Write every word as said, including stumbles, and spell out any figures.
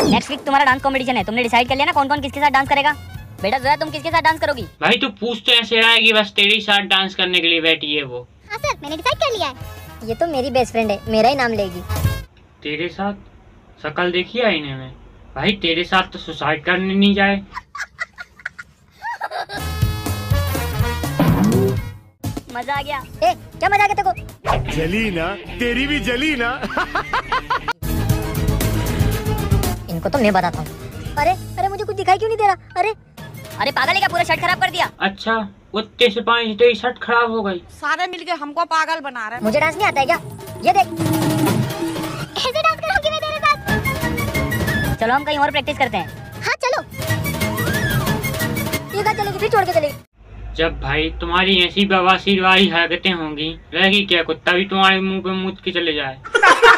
Next week तुम्हारा dance competition है, तुमने डिसाइड कर लिया ना कौन कौन किसके साथ डांस करेगा? बेटा जोया तुम किसके साथ डांस करोगी? भाई तू पूछते ऐसे रहा है कि बस तेरे साथ डांस करने के लिए बैठी है वो। हाँ सर मैंने डिसाइड कर लिया है। ये तो मेरी बेस्ट फ्रेंड है, मेरा ही नाम लेगी। तेरे साथ? शक्ल देखी आईने में? भाई तेरे साथ तो सुसाइड करने नहीं जाए। मजा आ गया। ए, क्या मजा आ गया तेको? जली ना, तेरी भी जली ना। इनको तो मैं बताता हूँ। अरे अरे मुझे कुछ दिखाई क्यों नहीं दे रहा? अरे अरे पागल है क्या, पूरा शर्ट खराब कर दिया। अच्छा उत्ते से पानी तेरी शर्ट खराब हो गई। सारे मिलके हमको पागल बना रहे हैं। मुझे डांस नहीं आता है क्या? ये देख। ऐसे डांस करोगी मैं तेरे साथ? चलो हम कहीं और प्रैक्टिस करते हैं। हाँ चलो। ये कहाँ चलेगी, फिर छोड़ के चलेगी। जब भाई तुम्हारी ऐसी बवासीर वाली हरकतें होंगी, रहेगी क्या कुत्ता भी तुम्हारे मुंह पे मूत के चले जाए।